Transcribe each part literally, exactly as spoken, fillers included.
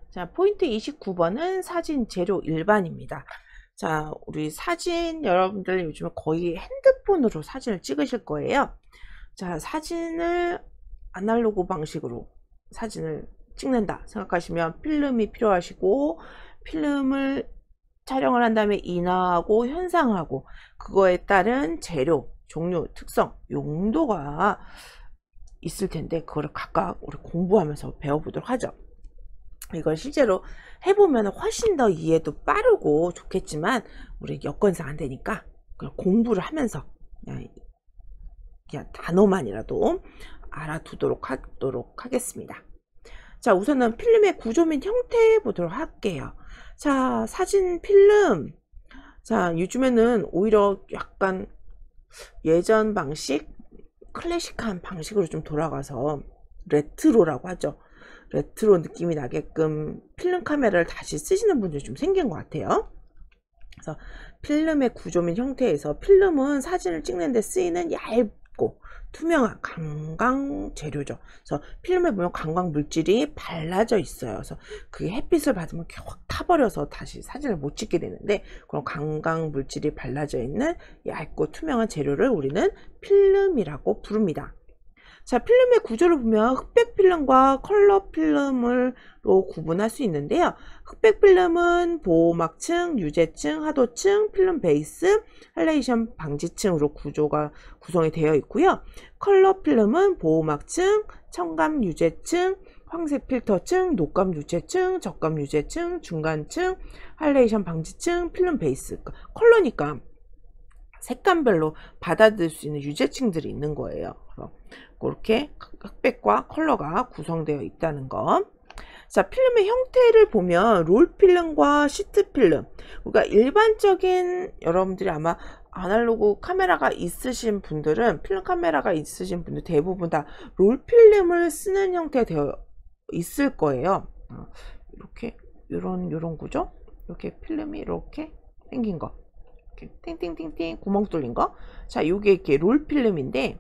자, 포인트 이십구 번은 사진 재료 일반입니다. 자, 우리 사진 여러분들 요즘 거의 핸드폰으로 사진을 찍으실 거예요. 자, 사진을 아날로그 방식으로 사진을 찍는다 생각하시면 필름이 필요하시고, 필름을 촬영을 한 다음에 인화하고 현상하고 그거에 따른 재료, 종류, 특성, 용도가 있을 텐데 그거를 각각 우리 공부하면서 배워보도록 하죠. 이걸 실제로 해보면 훨씬 더 이해도 빠르고 좋겠지만 우리 여건상 안 되니까 그냥 공부를 하면서 그냥, 그냥 단어만이라도 알아두도록 하도록 하겠습니다. 자, 우선은 필름의 구조 및 형태 보도록 할게요. 자, 사진 필름. 자, 요즘에는 오히려 약간 예전 방식, 클래식한 방식으로 좀 돌아가서 레트로라고 하죠. 레트로 느낌이 나게끔 필름 카메라를 다시 쓰시는 분들이 좀 생긴 것 같아요. 그래서 필름의 구조 및 형태에서 필름은 사진을 찍는 데 쓰이는 얇고 투명한 강광 재료죠. 그래서 필름에 보면 강광 물질이 발라져 있어요. 그래서 그게 햇빛을 받으면 확 타버려서 다시 사진을 못 찍게 되는데, 그런 강광 물질이 발라져 있는 얇고 투명한 재료를 우리는 필름이라고 부릅니다. 자, 필름의 구조를 보면 흑백 필름과 컬러 필름으로 구분할 수 있는데요. 흑백 필름은 보호막층, 유제층, 하도층, 필름 베이스, 할레이션 방지층으로 구조가 구성이 되어 있고요. 컬러 필름은 보호막층, 첨감 유제층, 황색 필터층, 녹감 유제층, 적감 유제층, 중간층, 할레이션 방지층, 필름 베이스. 컬러니까 색감별로 받아들일 수 있는 유제층들이 있는 거예요. 그렇게 흑백과 컬러가 구성되어 있다는 거. 자, 필름의 형태를 보면 롤 필름과 시트 필름. 그러니까 일반적인, 여러분들이 아마 아날로그 카메라가 있으신 분들은, 필름 카메라가 있으신 분들 대부분 다 롤 필름을 쓰는 형태가 되어 있을 거예요. 이렇게 이런 이런 구조, 이렇게 필름이 이렇게 생긴 거, 이렇게 띵띵띵띵 구멍 뚫린 거. 자, 요게 이렇게 롤 필름인데,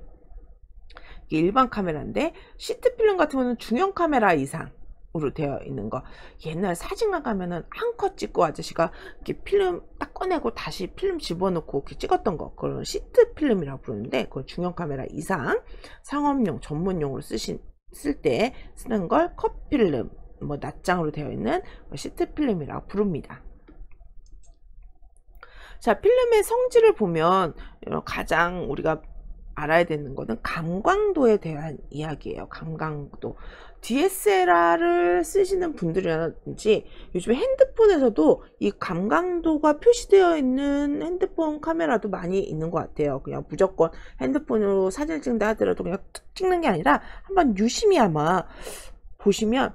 일반 카메라인데, 시트 필름 같은 경우는 중형 카메라 이상으로 되어 있는 거. 옛날 사진관 가면은 한 컷 찍고 아저씨가 이렇게 필름 딱 꺼내고 다시 필름 집어넣고 이렇게 찍었던 거, 그런 시트 필름이라고 부르는데, 그건 중형 카메라 이상 상업용 전문용으로 쓰신 쓸 때 쓰는 걸 컷 필름, 뭐 낱장으로 되어 있는 시트 필름이라고 부릅니다. 자, 필름의 성질을 보면 가장 우리가 알아야 되는 거는 감광도에 대한 이야기예요. 감광도. 디에스엘알을 쓰시는 분들이라든지 요즘 핸드폰에서도 이 감광도가 표시되어 있는 핸드폰 카메라도 많이 있는 것 같아요. 그냥 무조건 핸드폰으로 사진을 찍는다 하더라도 그냥 찍는 게 아니라 한번 유심히 아마 보시면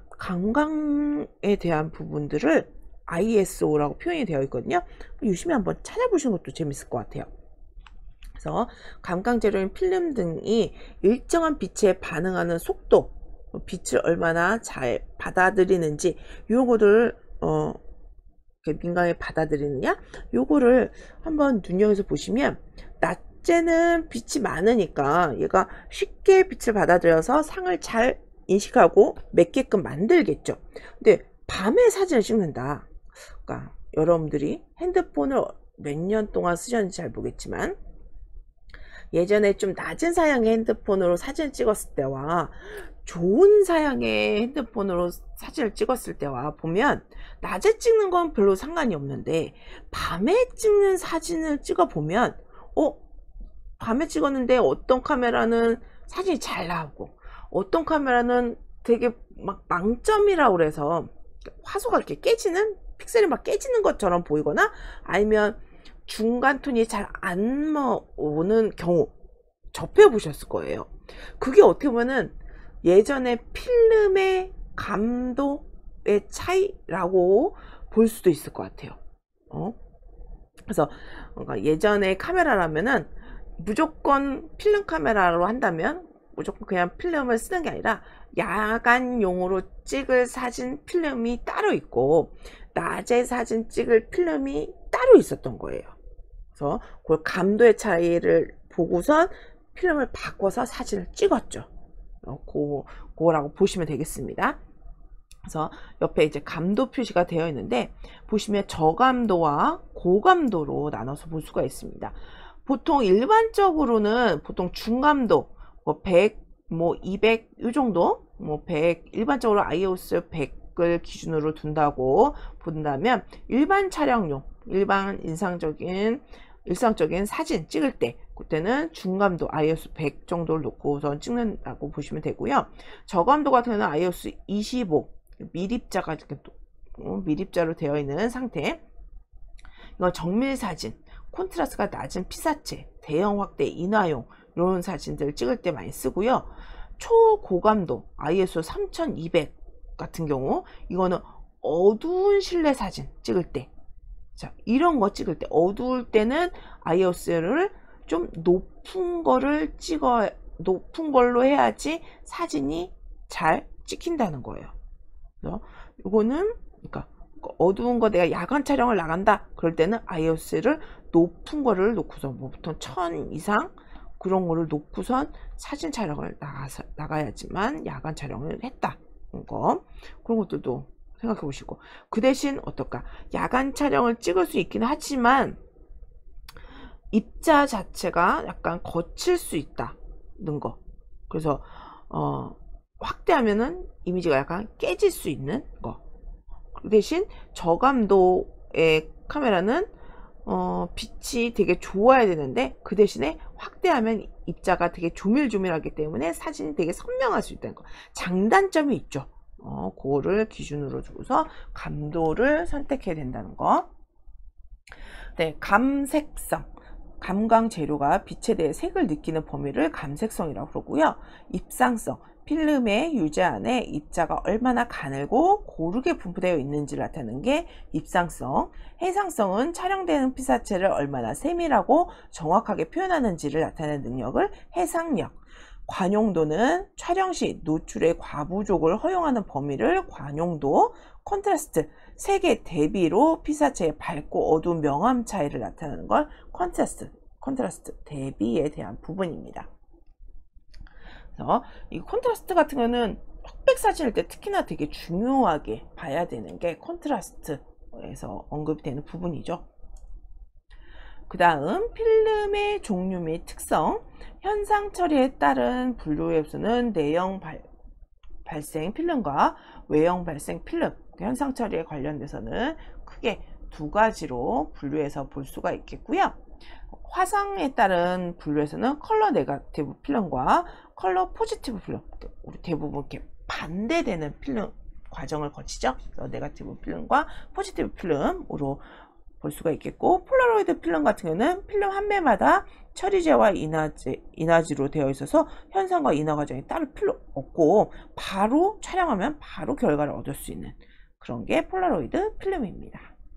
감광에 대한 부분들을 아이에스오라고 표현이 되어 있거든요. 유심히 한번 찾아보시는 것도 재밌을 것 같아요. 그래서 감광 재료인 필름 등이 일정한 빛에 반응하는 속도, 빛을 얼마나 잘 받아들이는지, 이런 거를 어, 민감하게 받아들이느냐, 요거를 한번 눈여겨서 보시면, 낮에는 빛이 많으니까 얘가 쉽게 빛을 받아들여서 상을 잘 인식하고 맺게끔 만들겠죠. 근데 밤에 사진을 찍는다. 그러니까 여러분들이 핸드폰을 몇 년 동안 쓰셨는지 잘 모르겠지만, 예전에 좀 낮은 사양의 핸드폰으로 사진을 찍었을 때와 좋은 사양의 핸드폰으로 사진을 찍었을 때와 보면, 낮에 찍는 건 별로 상관이 없는데 밤에 찍는 사진을 찍어 보면, 어? 밤에 찍었는데 어떤 카메라는 사진이 잘 나오고 어떤 카메라는 되게 막 망점이라고 그래서 화소가 이렇게 깨지는, 픽셀이 막 깨지는 것처럼 보이거나, 아니면 중간 톤이 잘 안 오는 경우 접해 보셨을 거예요. 그게 어떻게 보면은 예전에 필름의 감도의 차이라고 볼 수도 있을 것 같아요. 어? 그래서 예전에 카메라라면은 무조건 필름 카메라로 한다면 무조건 그냥 필름을 쓰는 게 아니라 야간용으로 찍을 사진 필름이 따로 있고, 낮에 사진 찍을 필름이 따로 있었던 거예요. 그래서 그 감도의 차이를 보고선 필름을 바꿔서 사진을 찍었죠. 어, 고, 그거라고 보시면 되겠습니다. 그래서 옆에 이제 감도 표시가 되어 있는데 보시면 저감도와 고감도로 나눠서 볼 수가 있습니다. 보통 일반적으로는 보통 중감도 뭐 백, 뭐 이백 이 정도, 뭐 백 일반적으로 아이오에스 백을 기준으로 둔다고 본다면 일반 촬영용, 일반 인상적인 일상적인 사진 찍을 때 그때는 중감도 아이오에스 백 정도를 놓고선 찍는다고 보시면 되고요. 저감도 같은 경우는 아이오에스 이십오 밀입자가 이렇게 밀입자로 되어 있는 상태. 이건 정밀 사진, 콘트라스트가 낮은 피사체, 대형 확대 인화용 이런 사진들을 찍을 때 많이 쓰고요. 초고감도 아이에스오 삼천이백 같은 경우 이거는 어두운 실내 사진 찍을 때, 자 이런 거 찍을 때 어두울 때는 아이오에스를 좀 높은 거를 찍어 높은 걸로 해야지 사진이 잘 찍힌다는 거예요. 그래서 이거는 그러니까 어두운 거 내가 야간 촬영을 나간다 그럴 때는 아이오에스를 높은 거를 놓고서 뭐 보통 천 이상 그런 거를 놓고선 사진 촬영을 나가서 나가야지만 야간 촬영을 했다 거 그런 것들도 생각해 보시고, 그 대신 어떨까, 야간 촬영을 찍을 수 있긴 하지만 입자 자체가 약간 거칠 수 있다는 거. 그래서 어 확대하면은 이미지가 약간 깨질 수 있는 거. 그 대신 저감도의 카메라는 어, 빛이 되게 좋아야 되는데 그 대신에 확대하면 입자가 되게 조밀조밀하기 때문에 사진이 되게 선명할 수 있다는 거. 장단점이 있죠. 어, 그거를 기준으로 두고서 감도를 선택해야 된다는 거. 네, 감색성. 감광 재료가 빛에 대해 색을 느끼는 범위를 감색성이라고 그러고요. 입상성. 필름의 유제 안에 입자가 얼마나 가늘고 고르게 분포되어 있는지를 나타내는 게 입상성. 해상성은 촬영되는 피사체를 얼마나 세밀하고 정확하게 표현하는지를 나타내는 능력을 해상력. 관용도는 촬영 시 노출의 과부족을 허용하는 범위를 관용도. 컨트라스트, 색의 대비로 피사체의 밝고 어두운 명암 차이를 나타내는 걸 컨트라스트, 컨트라스트 대비에 대한 부분입니다. 그래서 이 컨트라스트 같은 거는 흑백 사진일 때 특히나 되게 중요하게 봐야 되는 게 컨트라스트에서 언급이 되는 부분이죠. 그 다음 필름의 종류 및 특성. 현상 처리에 따른 분류의 흡수는 내형 발, 발생 필름과 외형 발생 필름, 현상 처리에 관련돼서는 크게 두 가지로 분류해서 볼 수가 있겠고요. 화상에 따른 분류에서는 컬러 네거티브 필름과 컬러 포지티브 필름, 우리 대부분 이렇게 반대되는 필름 과정을 거치죠. 네거티브 필름과 포지티브 필름으로 볼 수가 있겠고, 폴라로이드 필름 같은 경우는 필름 한 매마다 처리제와 인화제, 인화지로 되어 있어서 현상과 인화 과정이 따로 필요 없고 바로 촬영하면 바로 결과를 얻을 수 있는 그런 게 폴라로이드 필름입니다.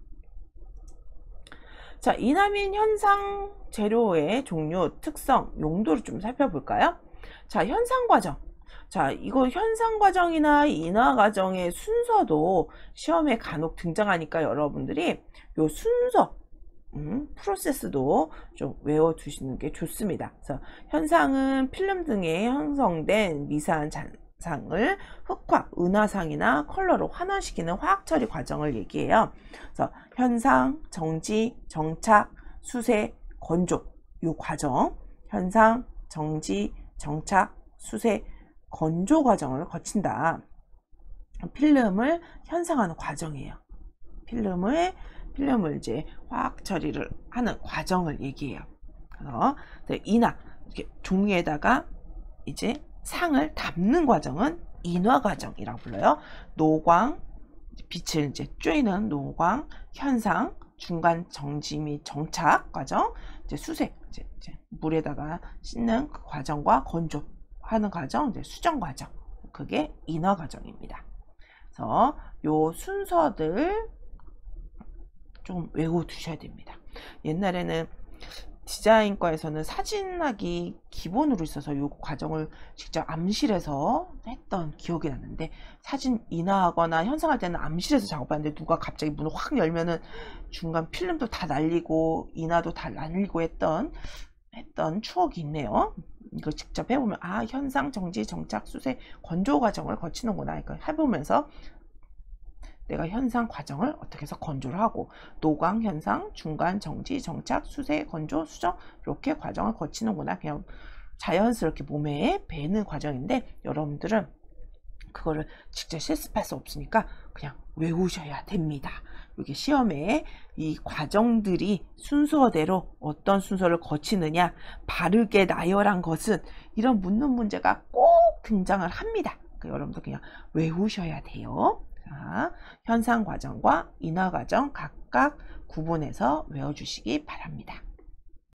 자, 인화 및 현상 재료의 종류, 특성, 용도를 좀 살펴볼까요? 자, 현상 과정. 자, 이거 현상 과정이나 인화 과정의 순서도 시험에 간혹 등장하니까 여러분들이 요 순서, 음, 프로세스도 좀 외워두시는 게 좋습니다. 그래서 현상은 필름 등에 형성된 미세한 잔상을 흑화, 은화상이나 컬러로 환원시키는 화학 처리 과정을 얘기해요. 그래서 현상, 정지, 정착, 수세, 건조, 요 과정, 현상, 정지, 정착, 수세, 건조 과정을 거친다. 필름을 현상하는 과정이에요. 필름을 필름을 이제 화학 처리를 하는 과정을 얘기해요. 그래서 인화, 이렇게 종이에다가 이제 상을 담는 과정은 인화 과정이라고 불러요. 노광, 빛을 이제 쬐는 노광, 현상, 중간 정지 및 정착 과정, 이제 수세, 이제, 이제 물에다가 씻는 그 과정과 건조하는 과정, 이제 수정 과정, 그게 인화 과정입니다. 그래서 요 순서들 좀 외워두셔야 됩니다. 옛날에는 디자인과에서는 사진학이 기본으로 있어서 이 과정을 직접 암실에서 했던 기억이 나는데, 사진 인화하거나 현상할 때는 암실에서 작업하는데 누가 갑자기 문을 확 열면은 중간 필름도 다 날리고 인화도 다 날리고 했던 했던 추억이 있네요. 이거 직접 해보면 아, 현상, 정지, 정착, 수세, 건조 과정을 거치는구나. 이거 해보면서 내가 현상 과정을 어떻게 해서 건조를 하고 노광, 현상, 중간, 정지, 정착, 수세, 건조, 수정 이렇게 과정을 거치는구나. 그냥 자연스럽게 몸에 배는 과정인데 여러분들은 그거를 직접 실습할 수 없으니까 그냥 외우셔야 됩니다. 이게 시험에 이 과정들이 순서대로 어떤 순서를 거치느냐, 바르게 나열한 것은 이런 묻는 문제가 꼭 등장을 합니다. 그러니까 여러분도 그냥 외우셔야 돼요. 자, 현상 과정과 인하 과정 각각 구분해서 외워주시기 바랍니다.